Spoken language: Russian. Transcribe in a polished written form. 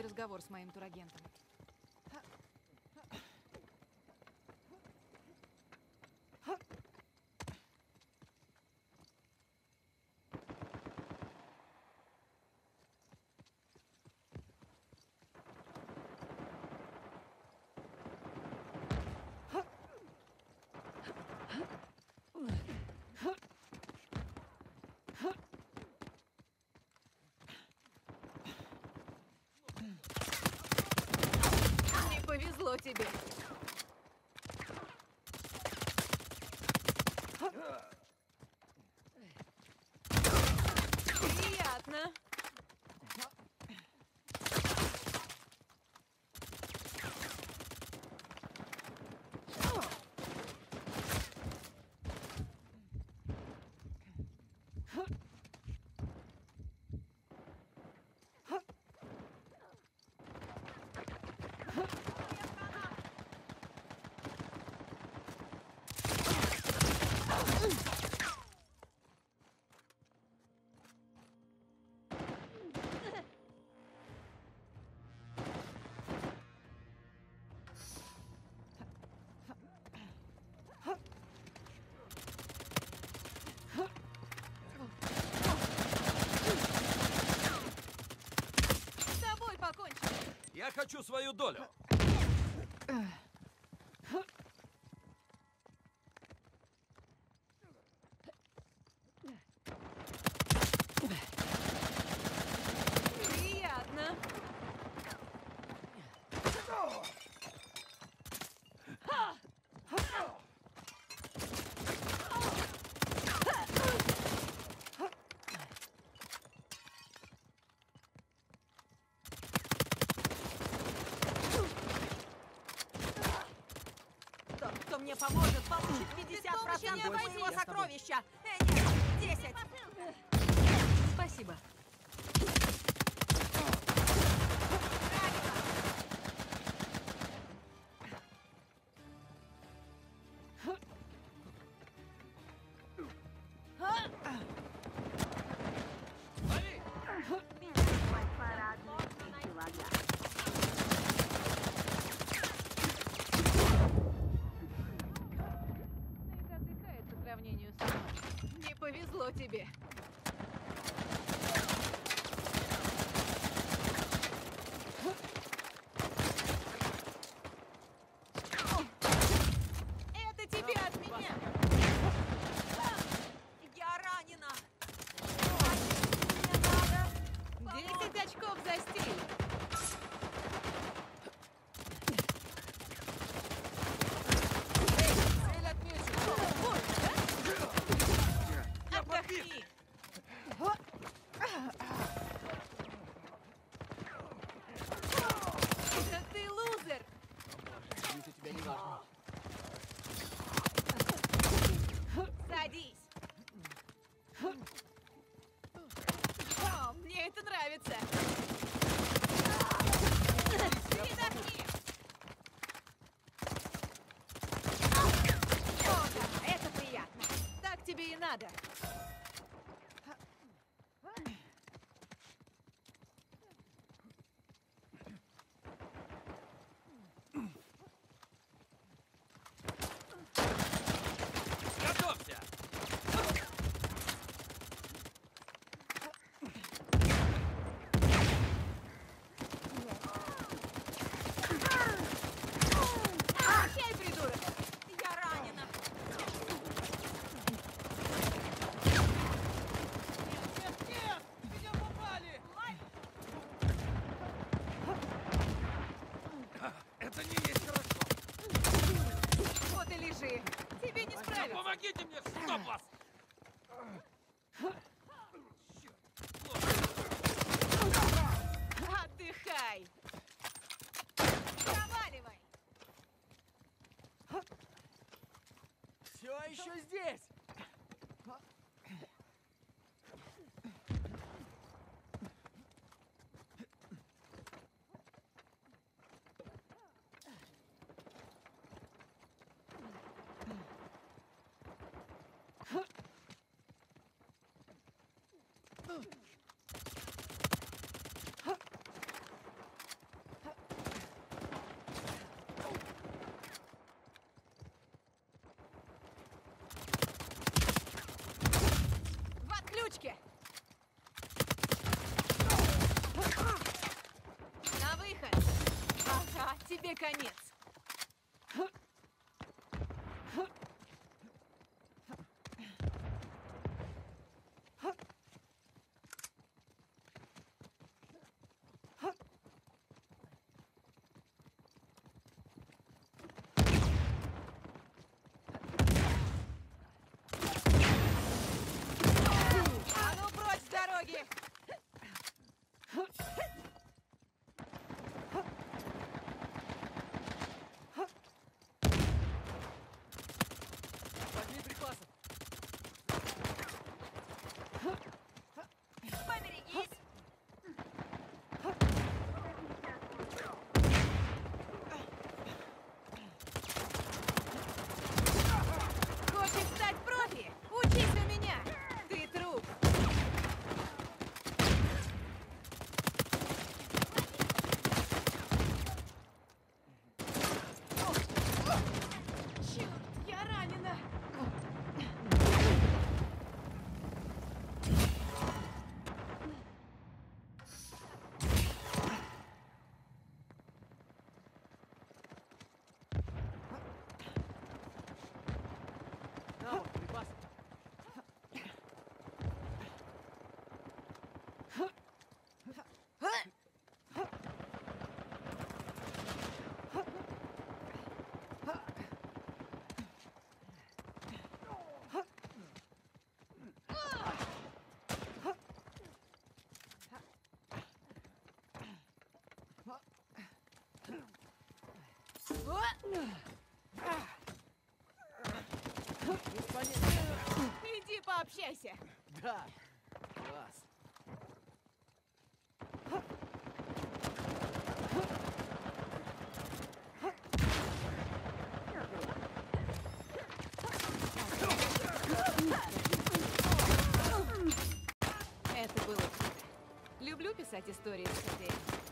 тебе разговор с моим турагентом. Не повезло тебе. Приятно. С тобой покончим. Я хочу свою долю. Приятно. Тот, кто мне поможет, получит 50% моего сокровища. Нет, 10. Спасибо. Лови! Нейт отдыхает по сравнению со мной. Не повезло тебе. Это тебе от меня. Я ранена. 10 очков за стиль. Цель отмечена! Отдохни. Да ты лузер. Извините, тебя не важно. Садись. О, мне это нравится. Передохни. О, да, это приятно. Так тебе и надо. Готовься! Прощай, придурок. Я ранена. Нет! Меня попали! Это не есть хорошо! Вот и лежи. Тебе не Ну, справиться. помогите мне! Чтоб вас! Отдыхай. Проваливай. Все еще здесь! тебе конец. А ну прочь с дороги! Огнеприпасов. Поберегись! Хочешь стать профи? Учись у меня. Ты труп. Черт, я ранена. На вот, припасы. Без понятия. Иди пообщайся. Да. Класс. Это было круто. Люблю писать истории с этой